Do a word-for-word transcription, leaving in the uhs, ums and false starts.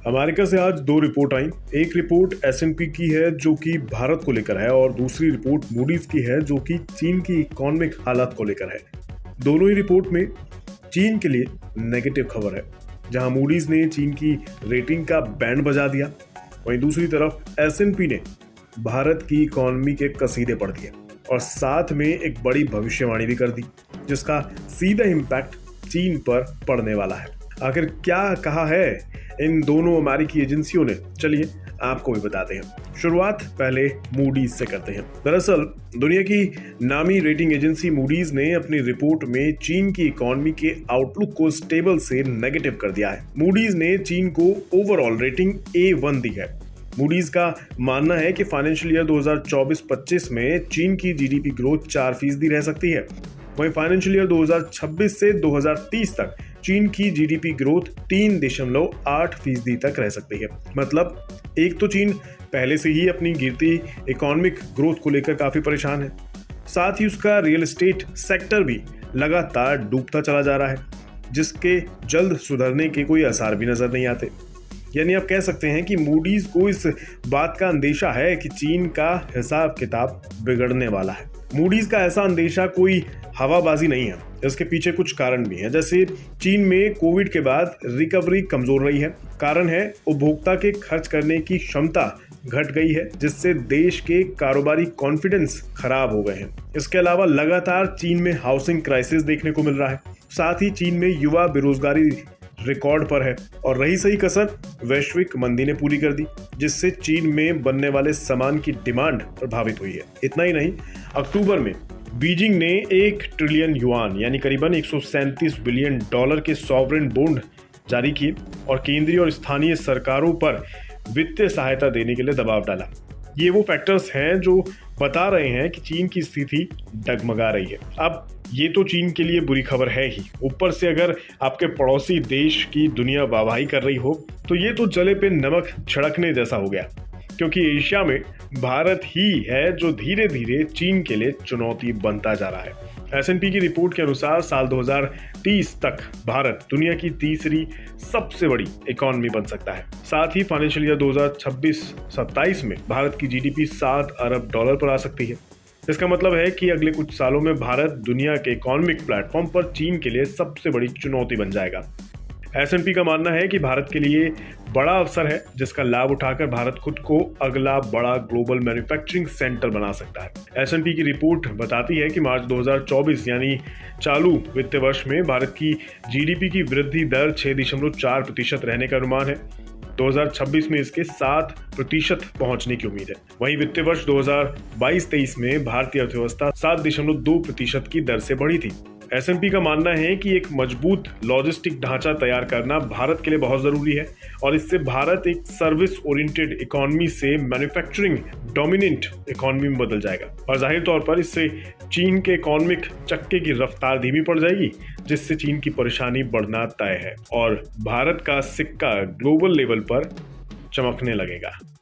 America से आज दो रिपोर्ट आई। एक रिपोर्ट एस एंड पी की है जो कि भारत को लेकर है और दूसरी रिपोर्ट मूडीज की है जो कि चीन की इकोनॉमिक हालत को लेकर है। दोनों ही रिपोर्ट में चीन के लिए नेगेटिव खबर है। जहां मूडीज ने चीन की रेटिंग का बैंड बजा दिया, वहीं दूसरी तरफ एस एंड पी ने भारत की इकोनॉमी के कसीदे पढ़ दिए और साथ में एक बड़ी भविष्यवाणी भी कर दी जिसका सीधा इम्पैक्ट चीन पर पड़ने वाला है। आखिर क्या कहा है इन दोनों अमेरिकी एजेंसियों ने, चलिए आपको भी बताते हैं। शुरुआत पहले मूडीज से करते हैं। दरअसल दुनिया की नामी रेटिंग एजेंसी मूडीज ने अपनी रिपोर्ट में चीन की इकोनॉमी के आउटलुक को स्टेबल से नेगेटिव कर दिया है। मूडीज ने चीन को ओवरऑल रेटिंग ए वन दी है। मूडीज का मानना है कि फाइनेंशियल ईयर दो हज़ार चौबीस पच्चीस में चीन की जीडीपी ग्रोथ चार फीसदी रह सकती है। वहीं फाइनेंशियल ईयर दो हज़ार छब्बीस से दो हज़ार तीस तक चीन की जीडीपी ग्रोथ तीन दशमलव आठ फीसदी तक रह सकती है। मतलब एक तो चीन पहले से ही अपनी गिरती इकोनॉमिक ग्रोथ को लेकर काफी परेशान है, साथ ही उसका रियल एस्टेट सेक्टर भी लगातार डूबता चला जा रहा है जिसके जल्द सुधरने के कोई आसार भी नजर नहीं आते। यानी आप कह सकते हैं कि मूडीज को इस बात का अंदेशा है कि चीन का हिसाब किताब बिगड़ने वाला है। मूडीज का ऐसा अंदेशा कोई हवाबाजी नहीं है, इसके पीछे कुछ कारण भी हैं। जैसे चीन में कोविड के बाद रिकवरी कमजोर रही है। कारण है उपभोक्ता के खर्च करने की क्षमता घट गई है जिससे देश के कारोबारी कॉन्फिडेंस खराब हो गए हैं। इसके अलावा लगातार चीन में हाउसिंग क्राइसिस देखने को मिल रहा है। साथ ही चीन में युवा बेरोजगारी रिकॉर्ड पर है और रही सही कसर वैश्विक मंदी ने पूरी कर दी जिससे चीन में बनने वाले सामान की डिमांड प्रभावित हुई है। इतना ही नहीं, अक्टूबर में बीजिंग ने एक ट्रिलियन युआन यानी करीबन एक सौ सैंतीस बिलियन डॉलर के सॉवरेन बॉन्ड जारी किए और केंद्रीय और स्थानीय सरकारों पर वित्तीय सहायता देने के लिए दबाव डाला। ये वो फैक्टर्स हैं जो बता रहे हैं कि चीन की स्थिति डगमगा रही है। अब ये तो चीन के लिए बुरी खबर है ही, ऊपर से अगर आपके पड़ोसी देश की दुनिया वाहवाही कर रही हो तो ये तो जले पे नमक छिड़कने जैसा हो गया, क्योंकि एशिया में भारत ही है जो धीरे धीरे चीन के लिए चुनौती बनता जा रहा है। एस एंड पी की रिपोर्ट के अनुसार साल दो हज़ार तीस तक भारत दुनिया की तीसरी सबसे बड़ी इकोनॉमी बन सकता है। साथ ही फाइनेंशियल ईयर दो हज़ार छब्बीस सत्ताईस में भारत की जीडीपी सात अरब डॉलर पर आ सकती है। इसका मतलब है कि अगले कुछ सालों में भारत दुनिया के इकोनॉमिक प्लेटफॉर्म पर चीन के लिए सबसे बड़ी चुनौती बन जाएगा। एस एंड पी का मानना है कि भारत के लिए बड़ा अवसर है जिसका लाभ उठाकर भारत खुद को अगला बड़ा ग्लोबल मैन्युफैक्चरिंग सेंटर बना सकता है। एस एंड पी की रिपोर्ट बताती है कि मार्च दो हज़ार चौबीस यानी चालू वित्तीय वर्ष में भारत की जीडीपी की वृद्धि दर छह दशमलव चार प्रतिशत रहने का अनुमान है। दो हज़ार छब्बीस में इसके सात प्रतिशत पहुंचने की उम्मीद है। वहीं वित्तीय वर्ष दो हज़ार बाईस तेईस में भारतीय अर्थव्यवस्था सात दशमलव दो प्रतिशत की दर से बढ़ी थी। एस एंड पी का मानना है कि एक मजबूत लॉजिस्टिक ढांचा तैयार करना भारत के लिए बहुत जरूरी है और इससे भारत एक सर्विस ओरिएंटेड इकोनॉमी से मैन्युफैक्चरिंग डोमिनेंट इकोनॉमी में बदल जाएगा और जाहिर तौर पर इससे चीन के इकोनॉमिक चक्के की रफ्तार धीमी पड़ जाएगी जिससे चीन की परेशानी बढ़ना तय है और भारत का सिक्का ग्लोबल लेवल पर चमकने लगेगा।